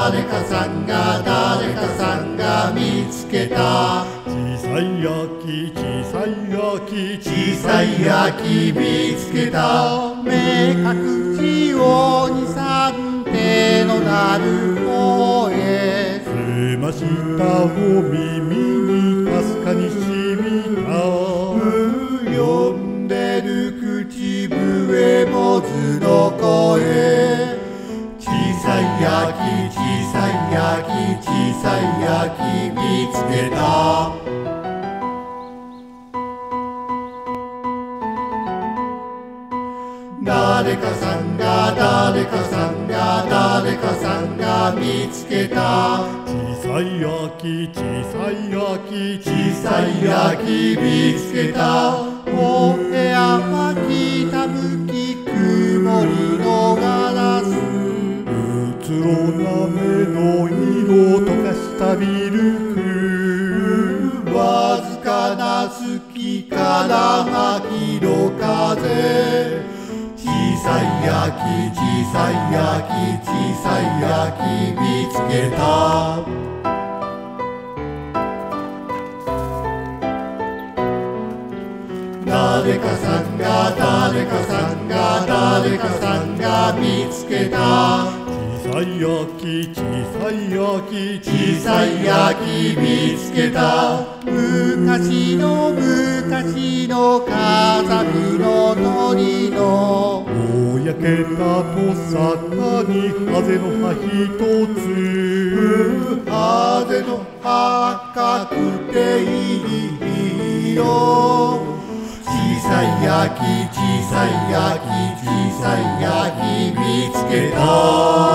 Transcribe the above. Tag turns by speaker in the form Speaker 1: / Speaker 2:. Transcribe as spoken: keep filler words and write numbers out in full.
Speaker 1: 誰かさんが誰かさんが見つけた。
Speaker 2: 小さい秋小さい秋
Speaker 1: 小さい秋見つけた。目隠しをにさん手のなる声。
Speaker 2: 澄ましたお耳にかすかにしみた。
Speaker 1: 呼んでる口笛坊主の声。小さい秋小さい秋小さい秋見つけた。誰かさんが誰かさんが誰かさんが見つけた。
Speaker 2: 小さい秋小さい秋
Speaker 1: 小さい秋見つけた。お部屋は北向き曇りのガラス。
Speaker 2: うつろな目の色溶かしたミルク。
Speaker 1: わずかな隙から吐きろ風。小さい秋小さい秋小さい秋見つけた。誰かさんが誰かさんが誰かさんが見つけた。
Speaker 2: 小さい秋小さい秋
Speaker 1: 小さい秋見つけた。昔の昔の風見の鳥の。
Speaker 2: もう焼けたとさかにハゼの葉一つ。
Speaker 1: ハゼの葉赤くていい色。小さい秋小さい秋小さい秋見つけた。